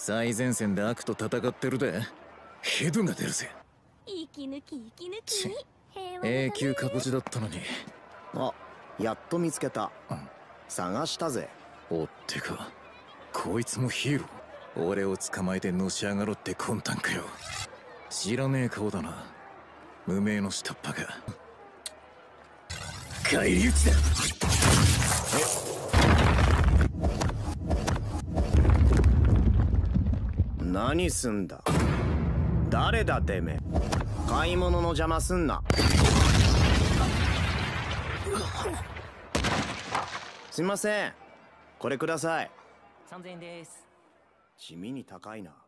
最前線で悪と戦ってるで。ヘドが出るぜ。 息抜き息抜き。 永久過去地だったのに。 あ、やっと見つけた。探したぜ。 おってか、こいつもヒーロー。俺を捕まえてのし上がろって魂胆かよ。知らねえ顔だな、無名の下っ端が。返り討ちだ。 何すんだ。誰だてめえ。買い物の邪魔すんな。すいません、これください。 3000円です。 地味に高いな。